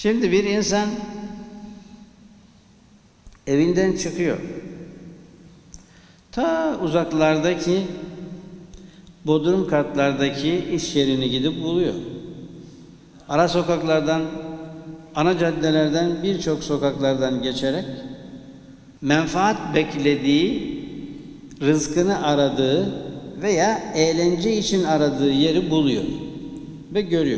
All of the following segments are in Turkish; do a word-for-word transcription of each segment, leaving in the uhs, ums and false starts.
Şimdi bir insan evinden çıkıyor. Ta uzaklardaki, bodrum katlardaki iş yerini gidip buluyor. Ara sokaklardan, ana caddelerden, birçok sokaklardan geçerek menfaat beklediği, rızkını aradığı veya eğlence için aradığı yeri buluyor ve görüyor.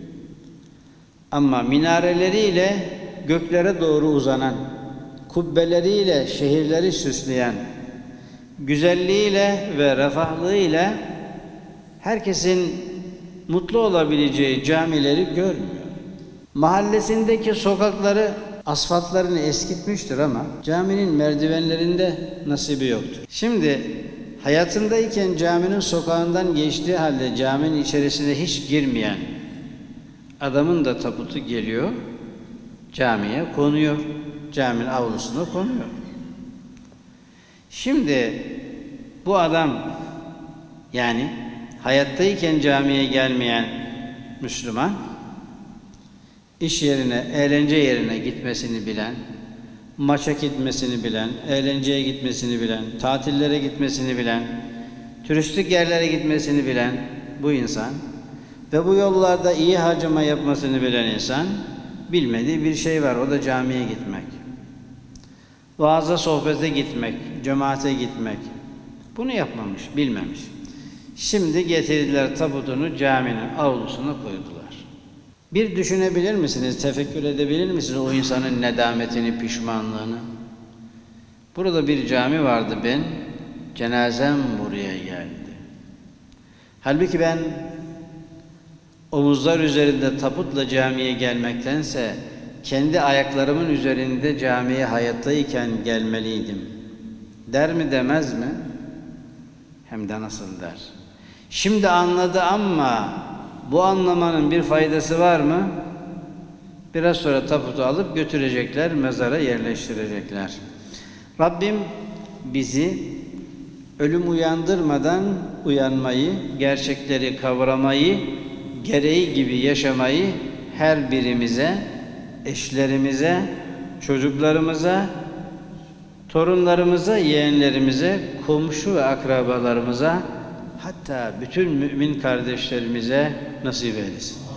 Ama minareleriyle göklere doğru uzanan, kubbeleriyle şehirleri süsleyen, güzelliğiyle ve refahlığıyla herkesin mutlu olabileceği camileri görmüyor. Mahallesindeki sokakları, asfaltlarını eskitmiştir ama caminin merdivenlerinde nasibi yoktur. Şimdi hayatındayken caminin sokağından geçtiği halde caminin içerisine hiç girmeyen adamın da tabutu geliyor, camiye konuyor, caminin avlusuna konuyor. Şimdi bu adam, yani hayattayken camiye gelmeyen Müslüman, iş yerine, eğlence yerine gitmesini bilen, maça gitmesini bilen, eğlenceye gitmesini bilen, tatillere gitmesini bilen, turistik yerlere gitmesini bilen bu insan ve bu yollarda iyi harcama yapmasını bilen insan, bilmediği bir şey var, o da camiye gitmek. Vaaza, sohbete gitmek, cemaate gitmek. Bunu yapmamış, bilmemiş. Şimdi getirdiler tabutunu caminin avlusuna koydular. Bir düşünebilir misiniz, tefekkür edebilir misiniz o insanın nedametini, pişmanlığını? Burada bir cami vardı, ben, cenazem buraya geldi. Halbuki ben omuzlar üzerinde tabutla camiye gelmektense kendi ayaklarımın üzerinde camiye hayattayken gelmeliydim. Der mi demez mi? Hem de nasıl der. Şimdi anladı ama bu anlamanın bir faydası var mı? Biraz sonra tabutu alıp götürecekler, mezara yerleştirecekler. Rabbim bizi ölüm uyandırmadan uyanmayı, gerçekleri kavramayı, gereği gibi yaşamayı her birimize, eşlerimize, çocuklarımıza, torunlarımıza, yeğenlerimize, komşu ve akrabalarımıza, hatta bütün mümin kardeşlerimize nasip eylesin.